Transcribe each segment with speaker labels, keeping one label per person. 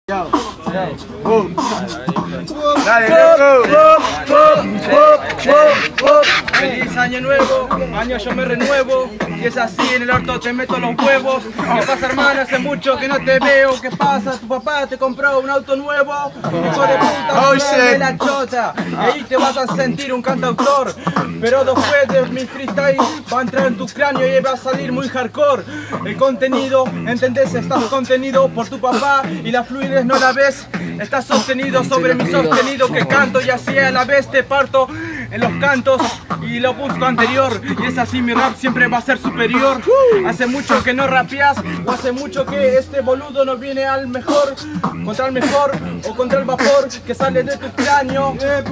Speaker 1: Feliz año nuevo, año yo me renuevo. Y es así, en el orto te meto los huevos. ¿Qué pasa, hermano? Hace mucho que no te veo. ¿Qué pasa? Tu papá te compró un auto nuevo. Hijo de puta, de la chota. Ahí te vas a sentir un cantautor. Pero después de mi freestyle va a entrar en tu cráneo y va a salir muy hardcore. El contenido, ¿entendés? Estás contenido por tu papá y la fluidez no la ves. Estás sostenido sobre mi sostenido que canto y así a la vez te parto en los cantos y lo busco anterior. Y es así, mi rap siempre va a ser superior. Hace mucho que no rapeas o hace mucho que este boludo no viene al mejor, contra el mejor o contra el vapor que sale de tu cráneo.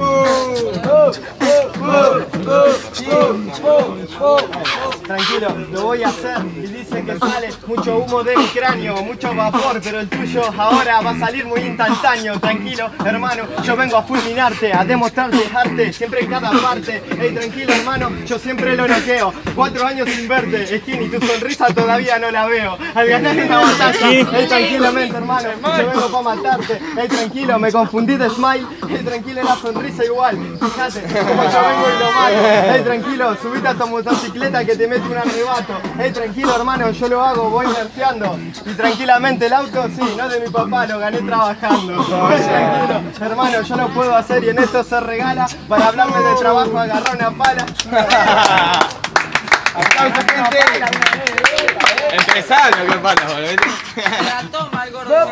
Speaker 2: Tranquilo, lo voy a hacer y dice que sale mucho humo de mi cráneo, mucho vapor, pero el tuyo ahora va a salir muy instantáneo. Tranquilo, hermano, yo vengo a fulminarte, a demostrarte arte, siempre en cada parte. Ey, tranquilo, hermano, yo siempre lo noqueo. 4 años sin verte, Skinny, tu sonrisa todavía no la veo. Al ganar esta batalla, ey, tranquilamente, hermano, yo vengo para matarte. Ey, tranquilo, me confundí de smile. Ey, tranquilo, la sonrisa igual. Fíjate como yo vengo y lo mato. Ey, tranquilo, subite a tu motocicleta que te mete un arrebato. Ey, tranquilo, hermano, yo lo hago, voy nerfeando. Y tranquilamente el auto, sí, no de mi papá, lo gané trabajando. Ey, tranquilo, hermano, yo lo puedo hacer y en esto se regala. Para hablarme de trabajo, agarró una pala.
Speaker 1: ¡Aplausos, gente!
Speaker 3: Empresario, ¿qué pasa, boludo?
Speaker 4: La toma el gordo.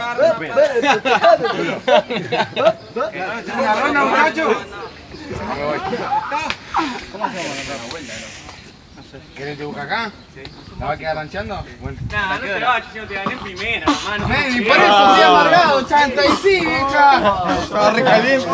Speaker 1: ¿Una ronda, muchachos?
Speaker 3: ¿Cómo hacemos la vuelta? No sé. ¿Querés te busca acá? Sí. ¿La va a quedar rancheando? Bueno.
Speaker 4: Nah, no te lo hagas, si no te gané en primera, hermano.
Speaker 3: Y por eso estoy amargado, chanta, y sí, estaba recaliente.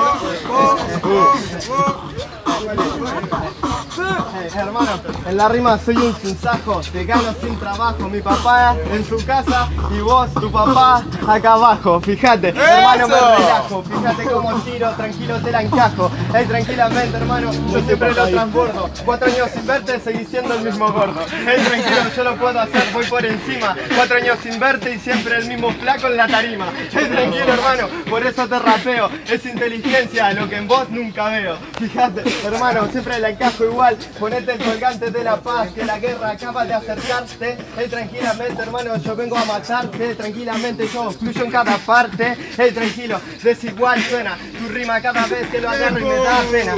Speaker 2: Hermano, en la rima soy un sinsajo, te gano sin trabajo. Mi papá en su casa y vos, tu papá, acá abajo. Fíjate, hermano, me relajo. Fíjate cómo tiro, tranquilo te la encajo. Ey, tranquilamente, hermano, yo siempre lo transbordo. 4 años sin verte, seguís siendo el mismo gordo. Ey, tranquilo, yo lo puedo hacer, voy por encima. 4 años sin verte y siempre el mismo flaco en la tarima. Ey, tranquilo, hermano, por eso te rapeo. Es inteligencia, lo que en vos nunca veo. Fíjate, hermano, siempre la encajo igual. Ponete el colgante de la paz, que la guerra acaba de acercarse. Hey, tranquilamente, hermano, yo vengo a matarte. Tranquilamente, yo fluyo en cada parte. Hey, tranquilo, desigual suena tu rima cada vez que lo agarro y me da pena.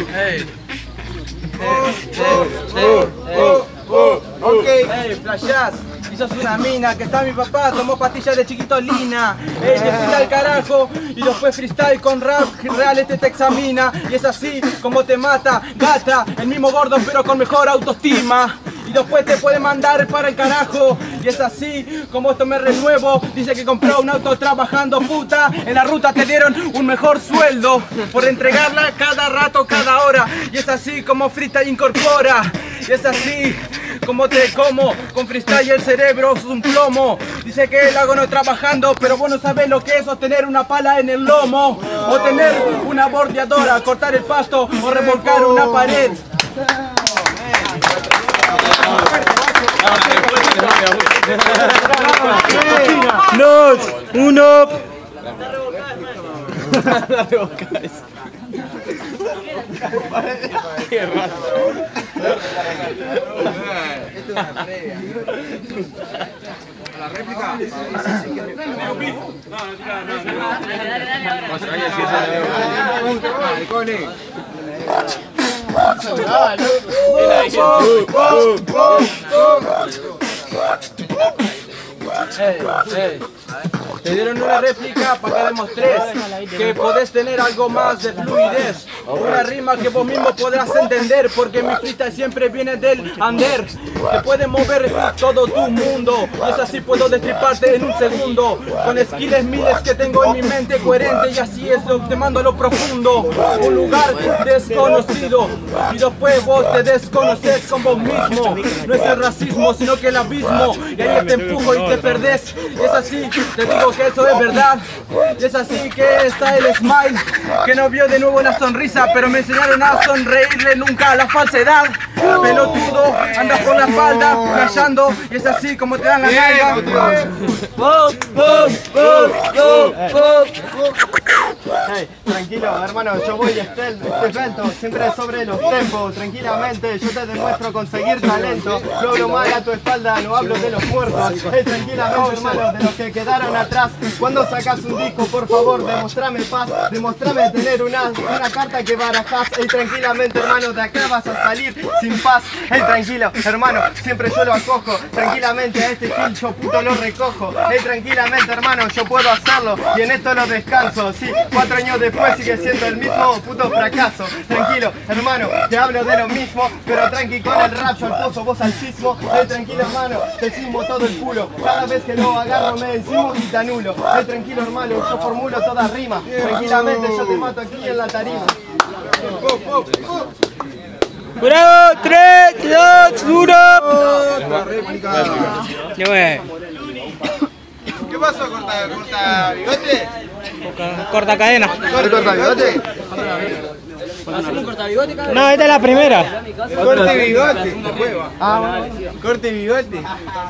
Speaker 1: Hey, flashás. Y sos una mina, que está mi papá, tomó pastillas de chiquitolina. Ey, te fuiste al carajo y después freestyle con rap real este te examina. Y es así como te mata, gata, el mismo gordo pero con mejor autoestima. Y después te puede mandar para el carajo. Y es así como esto me renuevo. Dice que compró un auto trabajando, puta. En la ruta te dieron un mejor sueldo por entregarla cada rato, cada hora. Y es así como freestyle incorpora. Y es así como te como, con freestyle el cerebro es un plomo. Dice que el hago no trabajando, pero vos no sabés lo que es sostener una pala en el lomo. O tener una bordeadora, cortar el pasto o revolcar una pared.
Speaker 2: Dos, uno.
Speaker 3: Qué raro.
Speaker 1: Esto es una previa. ¿La réplica? Te dieron una réplica para que demostrés que podés tener algo más de fluidez. Una rima que vos mismo podrás entender, porque mi freestyle siempre viene del under, que puede mover todo tu mundo. Y es así, puedo destriparte en un segundo, con skills miles que tengo en mi mente coherente. Y así es, te mando a lo profundo, un lugar desconocido. Y después vos te desconoces con vos mismo. No es el racismo, sino que el abismo. Y ahí te empujo y te perdés. Y es así, te digo que eso es verdad. Y es así que está el smile, que no vio de nuevo la sonrisa, pero me enseñaron a sonreírle nunca a la falsedad. Pelotudo, andas por la espalda, callando, y es así como te dan la nalga.
Speaker 2: tranquilo, hermano, yo voy esbelto, siempre sobre los tempos, tranquilamente, yo te demuestro conseguir talento, no hablo mal a tu espalda, no hablo de los muertos, tranquilamente, hermano, de los que quedaron atrás, cuando sacas un disco, por favor, demostrame paz, demostrame tener una carta que barajás, tranquilamente, hermano, de acá vas a salir sin paz, tranquilo, hermano, siempre yo lo acojo, tranquilamente, a este gil yo puto lo recojo, tranquilamente, hermano, yo puedo hacerlo, y en esto lo descanso, sí, 4 años después sigue siendo el mismo puto fracaso, tranquilo, hermano, te hablo de lo mismo, pero tranqui con el rap, yo al pozo, vos al sismo, tranquilo, hermano, te sismo todo el culo, cada vez que lo agarro me encimo y te anulo, tranquilo, hermano, yo formulo toda rima, tranquilamente yo te mato aquí en la tarima.
Speaker 5: ¡Bravo! 3, 2, 1.
Speaker 3: ¿Qué pasó? ¿Corta bigote?
Speaker 5: Corta cadena.
Speaker 3: ¿Corta bigote?
Speaker 5: No, esta es la primera.
Speaker 3: Corte bigote. Corte bigote.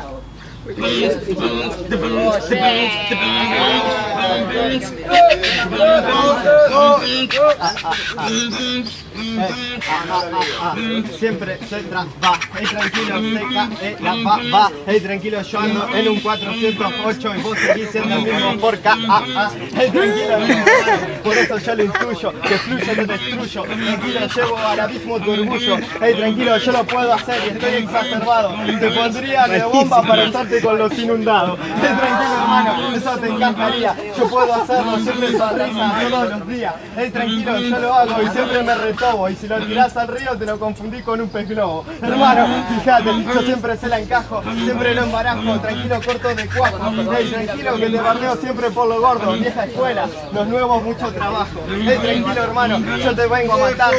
Speaker 2: Siempre se traba, tranquilo, va, tranquilo, yo ando en un 408 y vos seguís siendo el mismo por tranquilo, por eso yo lo intuyo, que fluyo, te destruyo, tranquilo, llevo al abismo tu orgullo, tranquilo, yo lo puedo hacer y estoy exacerbado, te pondría de bomba para estarte con los inundados, tranquilo, hermano, eso te encantaría, yo puedo hacerlo, siempre sonrisa todos los días, tranquilo, yo lo hago y siempre me retobo, y si lo tirás al río te lo confundí con un pez globo, hermano, fíjate, yo siempre se la encajo, siempre lo embarajo, tranquilo, corto de cuajo, tranquilo que te bardeo siempre por lo gordo, vieja escuela, los nuevos mucho trabajo, tranquilo, hermano, yo te vengo a matar.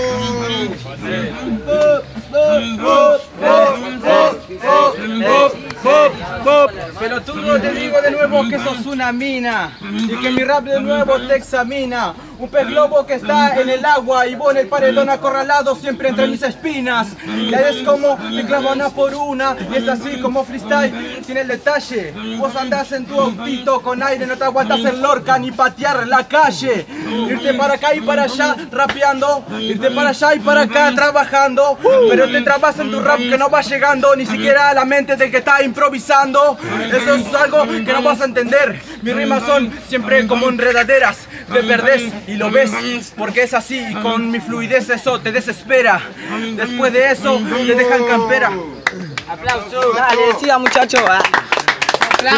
Speaker 1: Pelotudo, te digo de nuevo que sos una mina y que mi rap de nuevo te examina. Un pez globo que está en el agua y vos en el paredón acorralado siempre entre mis espinas. Y es como me clavo una por una y es así como freestyle sin el detalle. Vos andás en tu autito con aire, no te aguantas el Lorca ni patear la calle. Irte para acá y para allá rapeando, irte para allá y para acá trabajando, pero te trabas en tu rap que no va llegando ni siquiera a la mente del que está improvisando. Eso es algo que no vas a entender. Mis rimas son siempre como enredaderas, te perdés y lo ves porque es así y con mi fluidez eso te desespera. Después de eso te dejan campera.
Speaker 5: Aplausos. Dale, siga muchacho.
Speaker 1: 3,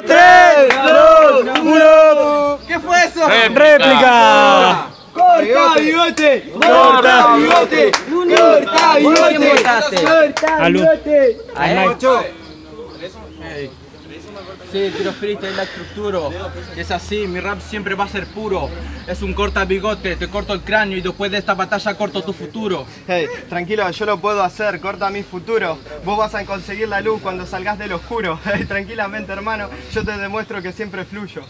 Speaker 1: 2, 1. ¿Qué fue eso?
Speaker 5: Réplica.
Speaker 1: ¡Corta bigote! ¡Corta bigote! ¡Corta bigote! ¡Corta bigote! Sí, tiro freestyle la estructura. Es así, mi rap siempre va a ser puro. Es un corta bigote, te corto el cráneo y después de esta batalla corto tu futuro.
Speaker 2: Tranquilo, yo lo puedo hacer, corta mi futuro. Vos vas a conseguir la luz cuando salgas del oscuro. Tranquilamente, hermano, yo te demuestro que siempre fluyo.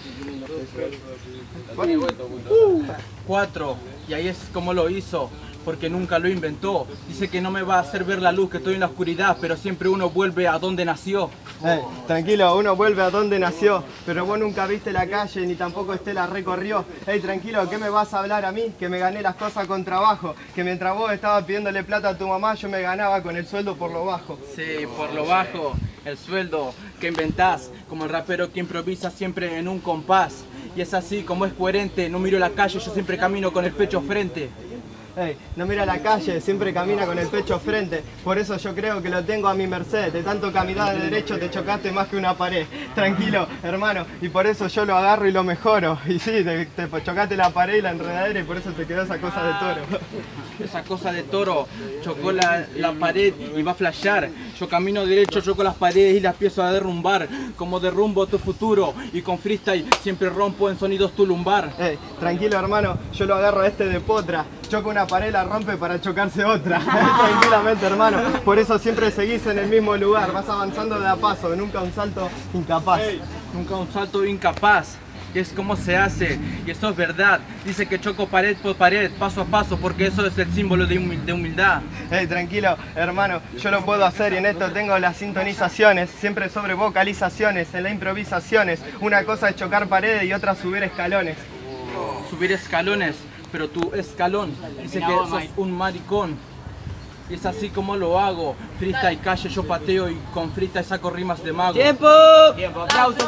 Speaker 1: 4, y ahí es como lo hizo, porque nunca lo inventó. Dice que no me va a hacer ver la luz, que estoy en la oscuridad, pero siempre uno vuelve a donde nació.
Speaker 2: Tranquilo, uno vuelve a donde nació, pero vos nunca viste la calle ni tampoco la recorrió. Tranquilo, ¿qué me vas a hablar a mí? Que me gané las cosas con trabajo, que mientras vos estabas pidiéndole plata a tu mamá, yo me ganaba con el sueldo por lo bajo.
Speaker 1: Sí, por lo bajo, el sueldo que inventás, como el rapero que improvisa siempre en un compás. Y es así como es coherente, no miro la calle, yo siempre camino con el pecho frente.
Speaker 2: No mira la calle, siempre camina con el pecho frente, por eso yo creo que lo tengo a mi merced, de tanto caminar de derecho te chocaste más que una pared, tranquilo hermano, y por eso yo lo agarro y lo mejoro, y sí, te chocaste la pared y la enredadera y por eso te quedó esa cosa de toro.
Speaker 1: Esa cosa de toro, chocó la pared y va a flashear, yo camino derecho, choco las paredes y las empiezo a derrumbar, como derrumbo tu futuro, y con freestyle siempre rompo en sonidos tu lumbar.
Speaker 2: Tranquilo hermano, yo lo agarro a este de potra, choco una pared, la rompe para chocarse otra. Tranquilamente hermano, por eso siempre seguís en el mismo lugar, vas avanzando de a paso, nunca un salto incapaz.
Speaker 1: Nunca un salto incapaz. Y es como se hace, y eso es verdad. Dice que choco pared por pared, paso a paso, porque eso es el símbolo de humildad.
Speaker 2: Tranquilo hermano, yo lo puedo hacer y en esto tengo las sintonizaciones, siempre sobre vocalizaciones, en las improvisaciones. Una cosa es chocar paredes y otra subir escalones.
Speaker 1: Subir escalones, pero tu escalón dice que sos un maricón. Y es así como lo hago. Frita y calle yo pateo y con frita y saco rimas de mago.
Speaker 5: ¡Tiempo!
Speaker 4: Tiempo, aplausos,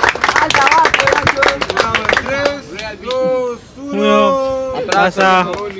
Speaker 3: Bravo, 3, 2, 1.
Speaker 5: Pasa.